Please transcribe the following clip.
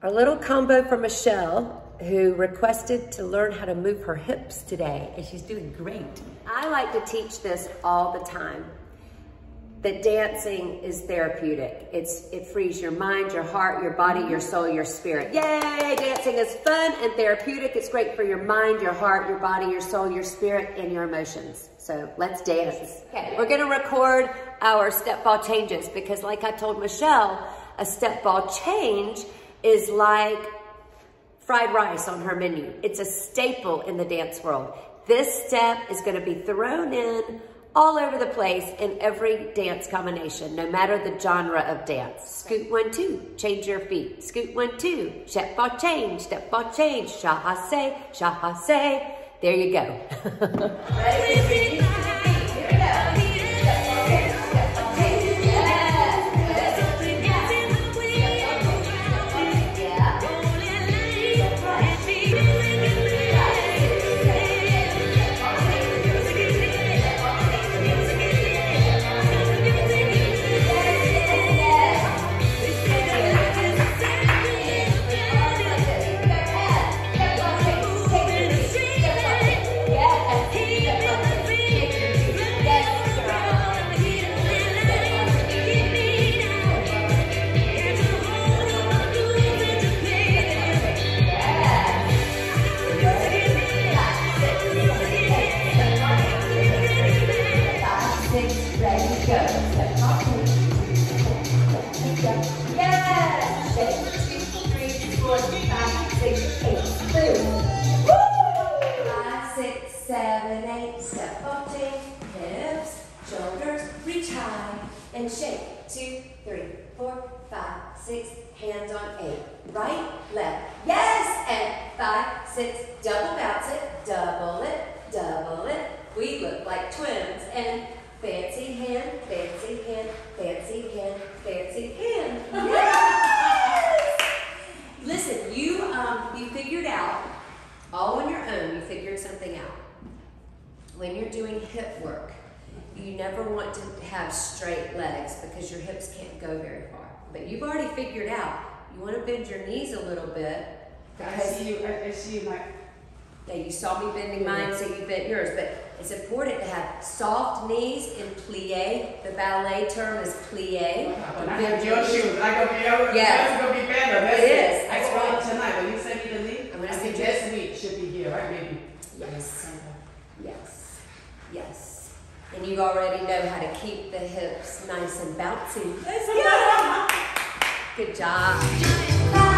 Our little combo from Michelle, who requested to learn how to move her hips today, and she's doing great. I like to teach this all the time, that dancing is therapeutic. It frees your mind, your heart, your body, your soul, your spirit. Yay, dancing is fun and therapeutic. It's great for your mind, your heart, your body, your soul, your spirit, and your emotions. So let's dance. Okay, we're gonna record our step ball changes because like I told Michelle, a step ball change is like fried rice on her menu. It's a staple in the dance world. This step is gonna be thrown in all over the place in every dance combination, no matter the genre of dance. Scoot 1, 2, change your feet. Scoot 1, 2, step ball change, shahase, shahase. There you go. Ready? And shake, 2, 3, 4, 5, 6, hands on 8. Right, left, yes, and 5, 6, double bounce it, double it, double it. We look like twins, and fancy hand, fancy hand, fancy hand, fancy hand. Yes! Listen, you figured out, all on your own, you figured something out. When you're doing hip work, you never want to have straight legs because your hips can't go very far. But you've already figured out, you want to bend your knees a little bit. I see you like... Yeah, you saw me bending mine, so you bent yours. But it's important to have soft knees and plie. The ballet term is plie. When I have your shoes, I'm going to be better. That's it is. I told you tonight, when you send me the link, I'm going to say this week should be here, right, baby? Yes. Yes. Yes. And you already know how to keep the hips nice and bouncy. Let's go. Good job.